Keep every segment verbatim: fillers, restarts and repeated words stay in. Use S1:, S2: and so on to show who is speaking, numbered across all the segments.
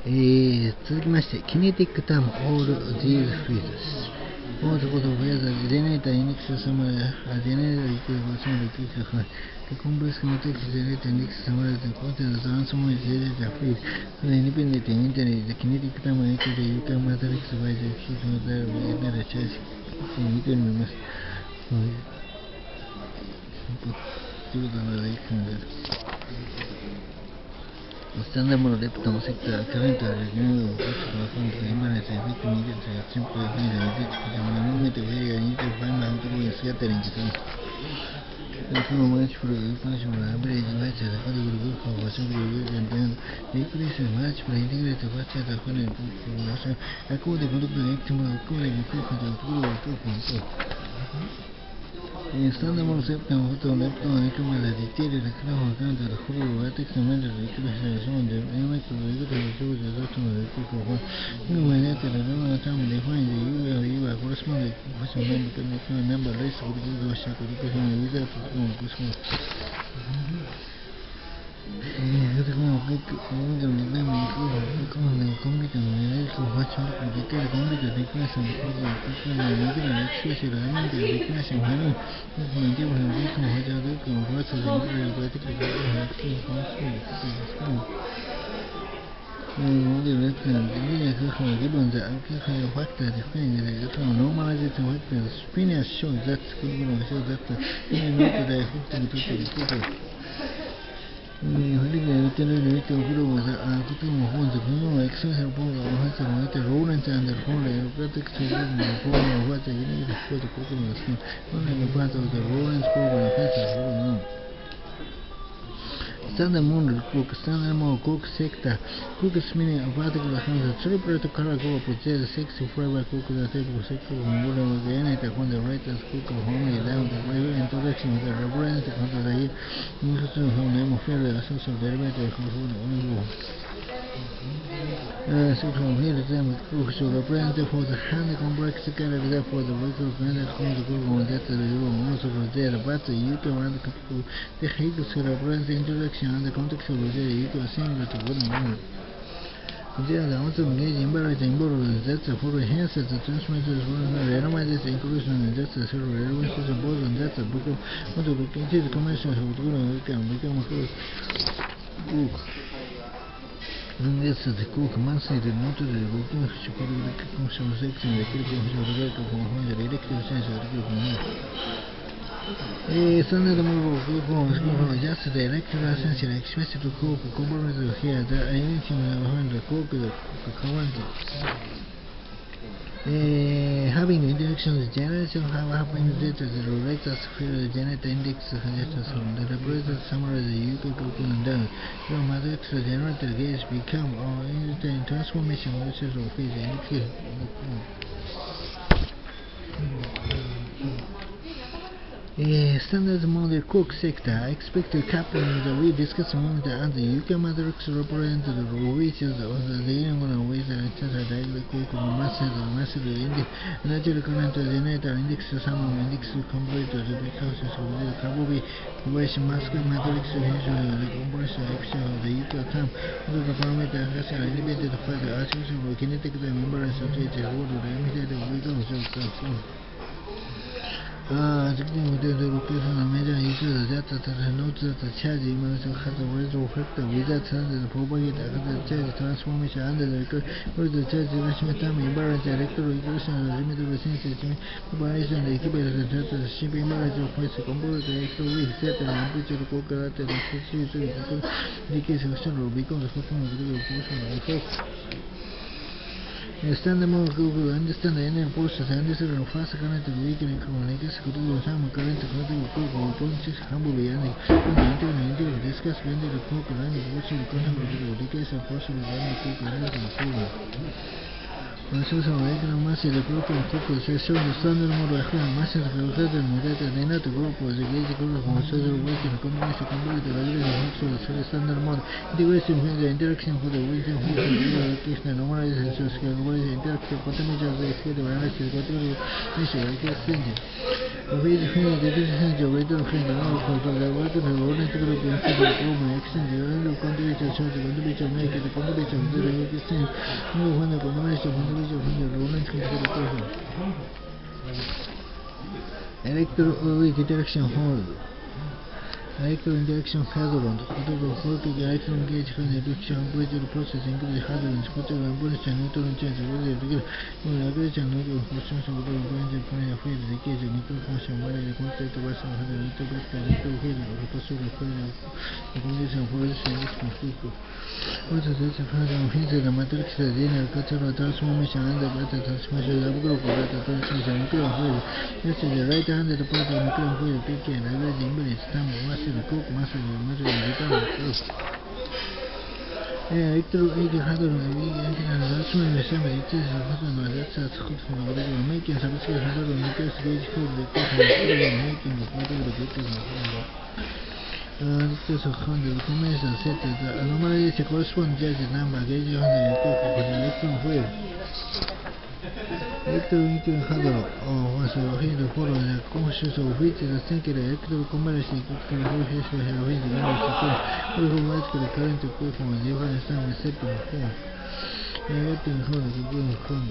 S1: えー、続きまして、キネティックターム all these phrases. All the code of whether the generator index summary, a generator equals summary equals the complex matrix generator index summary the content of the transformer generator phrase. The independent internet, the kinetic term equals the Yuka matrix by the sheet of the generator charge. You can remember. Do the Standard model lepton sector current renewal from the imbalance and victim needed to simple and movement of area need to find out the scattering. The full match for the function of average match as a category group of assembly and then the equation match for integrated match as a funny motion according to the optimal according to the group. In standard model septum, photon, lepton, and camera detailed the crown account of the whole vertex and measure the equation shown the limit of the regular shows the doctrine of the equal one. When at the normal time define the U of U corresponding question number can number less of the shape of the equation without the question. Spinner shows that shows that the Within was a Kutum holds a new exception program has a writer Rollins and the whole aerobatic program of what the unit for the program was only a part of the Rollins program has a whole no. Standard model cook, standard model cook sector, cook is meaning a particular from the triple color go possess six forever cook the table sector of model of the unit upon the writer's cook of homely down the way introduction with the reference under the year, Muslim whole name of failure, a source of derivative of only go. Section here is them cook should represent for the hand complex character for the vehicle granted from the group on that the room also was there, but you can run the Hegel should represent the introduction and the context of the you can sing to good moment. There are also engaged in balancing borrowers that for enhances the transmitters for randomizes inclusion and that's a several relevances of both and that's a book of what to consider commercials of the we can become a book. This is the cook monthly the note the working function section the critical from the electric sense of the A standard model of group just the electrical sensor expressed to cook components here the anything behind the cook the current. Having interactions generation have happened that the related field generator index suggests from the representative summary the U K group and down. Your matrix generator gauge become or in transformation which is of phase indicated. A standard model cook sector expected coupling the we discussed among the and the U K matrix represent the which is on the diagonal with the diagonal cook massive massive index natural current generator index sum index complete the because of the carbon equation mask matrix usually the compression action of the U K term the parameter has an elevated further artificial kinetic the membrane associated with the emitted wiggle. Ah, the location of major issues that notes that the charge image has a reservoir factor without the property that the charge transformation under the with the charge management time imbalance electrical equation of the limit of the sensation operation the equivalent of the ship imbalance of price component the extra weak set and temperature calculate the situation the case of general because of the portion of effect. Standard model Google understand the energy process and this is a fast current weakening communicates to do some current connecting Google point six humble and the discuss when the Google and the virtual content with the case of possible Google and Process of regular mass the group of Google session the standard model of mass of the model and not the group was a gauge group of social working combination complete the regular the standard model integration with the interaction for the region who location normalization so scale interaction potential the scale of analysis category issue like フェーズフェーズでディスセンジをウェイトのフェーズのコントロールがウェイトのローレントグループについてプロムエクセンジ、ローレントコントビーチョン、ショートコントビーチョン、メイクでコントビーチョン、ゼロエクセンジ、ニューファンドコントビーチョン、コントビーチョン、ファンドローレントコントビーチョン、エレクトロウィークインタラクションホールド。Electron interaction hadron, total voltage electron gauge for the reduction operated process includes hadrons, photon evolution, neutron change, whether regular aggregation, neutron function, neutron branch, point field, decay, neutron function, whether the constant version of the neutron vector, neutron field, or possible field, the condition for this is conflict. What is this hadron? Hence, the matrix is linear cultural transformation and the beta transformation of group beta transformation, nuclear field. This is the right-handed part of nuclear field, taking an average imbalance time of mass. The cook mass of the material return proof. Electro eight hundred and that's when the same it is a pattern that's a good for the regular making subscribe hundred and the case gauge for the making of material return. This is a hundred combination set the anomaly corresponds to the number gauge hundred for the electron field. Electron hadron was a field follow the conscious of which the thinking electron combination can have a wind in the system, electrical current to go from a different time with septum form. Electron hadron is going from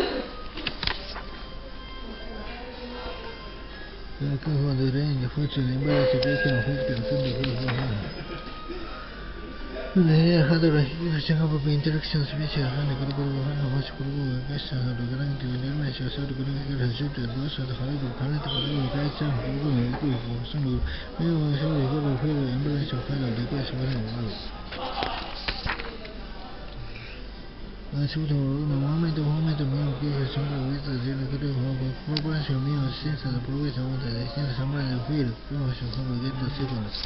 S1: the range of function imbalance equation of which can send the The hadron equation of interactions which are the group of much group questions of the grand dimension so the group has shifted most of the hadron current group guides some group for some may also refer to the imbalance of hadron equation of the world. So the moment of moment of mean gives some with the zero group of progression mean since the progression of the since some of the field progression from get the sequence.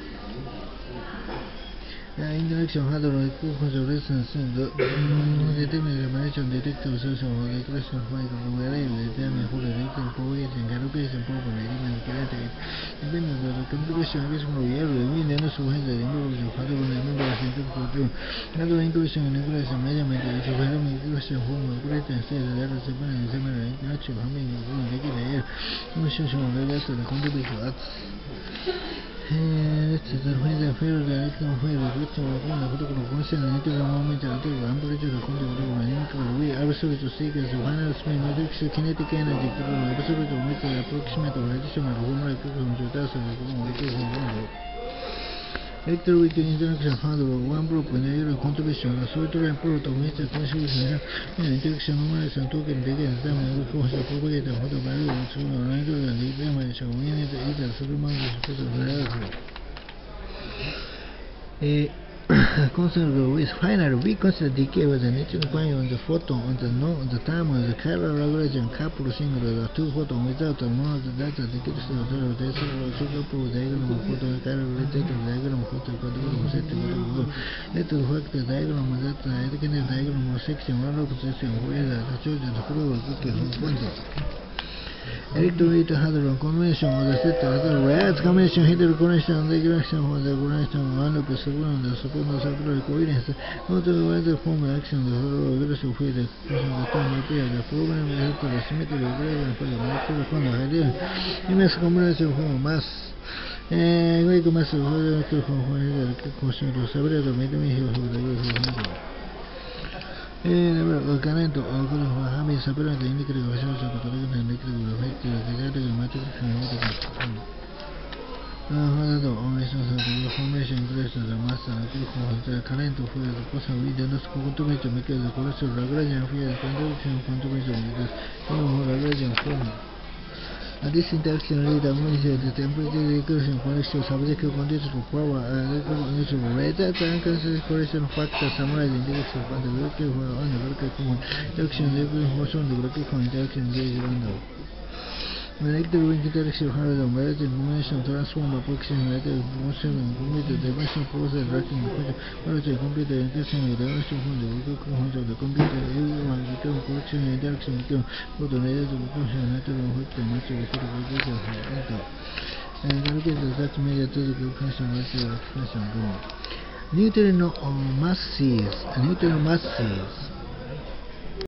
S1: The interaction hadron equals resonance in the determination detector social or the question of where they determine who the electron propagation calculation problem element created. Depending on the computation against from the area, we then also have the involvement of hadron and members in the control. Hadron inclusion and inclusion measurement is a hadron inclusion form of great and say that there is a very similar interaction humming of the air. Demonstration of the rest of the contribution at This is when the field the electron field which is one of the function and the moment of the temperature of the we absolute sequence of final spin matrix kinetic energy absolute with the approximate or additional formula from the task of the Electroweak interaction hadron one group in the area contribution a solitary product of which the contribution and interaction normalization token begins them and we force the propagator for the value of the line and the dimension we need either Superman or the reality. Consider with final we consider decay with the natural point on the photon on the no on the time of the chiral Lagrangian couple single the two photon without a more the data the case of the decimal sugar proof diagram of photon chiral related diagram of photon diagram set let us work the diagram that the indicated diagram of section one of the section where the children prove the point. Electroweak hadron convention of the set of the whereas convention hidden connection the direction of the connection one of the support the support of the coherence not the weather form action the whole aggressive field the time repair the program is the symmetry of gradient for the molecular form idea immense combination form mass and we mass of the question to separate the medium here for the il camento having separate the indicator of the and indicator of the matrix the formation increases the mass and the current of the person we do not contribute to make the collection of Lagrangian field contribution contribution because no Lagrangian form. And this interaction rate amplifies the temperature equation connection subject to condition of power and condition of rate and consider correction factor summarizing direction for the vertical on the vertical common direction the motion the vertical interaction gauge window. The electroweak interaction hadron variety dimension transform approximation later motion and computer dimension process tracking quality computer interaction with dimension from the vertical function of the computer everyone become correction interaction become photon related function later on which the match with the vertical enter and calculate the such measure to the function with the function going. Neutrino masses neutrino masses